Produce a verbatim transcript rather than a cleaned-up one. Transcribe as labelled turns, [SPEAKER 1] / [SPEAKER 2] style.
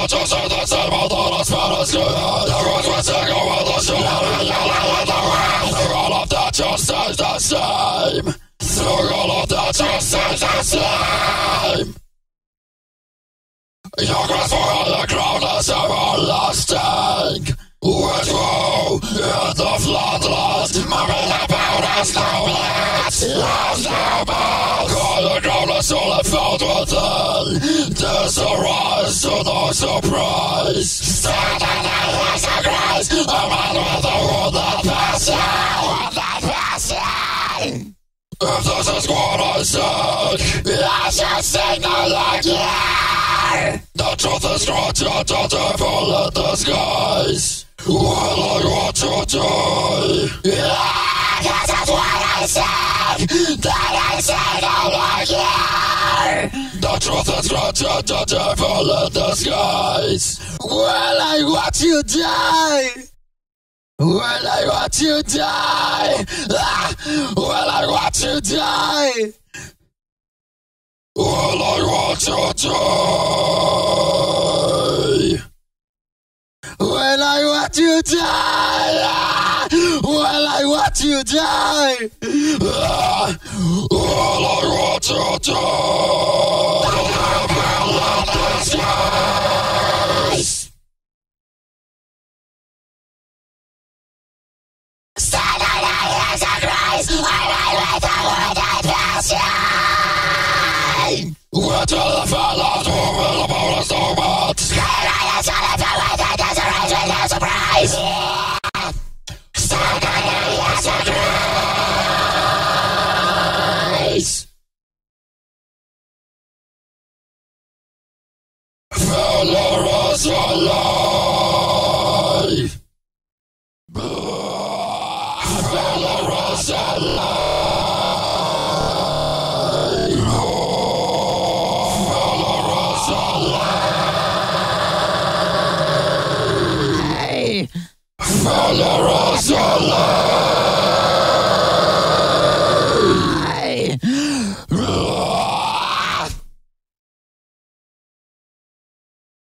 [SPEAKER 1] not just say the same, I thought I spent a skin. Everyone's wishing over the shit. All of that just stays the same. All of that just stays the same. Your grace for all the groundless everlasting. With you in the floodless, moving about us no less. Lost no more. Call the groundless soul and filled within. This arise to the surprise. Stand in the hands of grace. A man with the world that passing. With that passing. If this is what I said, I should signal like yeah. The truth is not yet the devil in disguise. Will I want to die? Yeah, this is what I said. Then I said I'm like yeah. The truth is not yet the devil in disguise. Will I want to die? Will I want to die? Ah, will I want to die? Will I want to die? Will I want to die? Ah, will I want to die? Ah, will I want to die? Will this skies? Stand in the hands of grace, and I with the word and passion. We're to the fellows who will about us so much. Stand in the celebrate with the desperation and surprise. Stand in the hands of grace. Fellows alive. Fellows alive.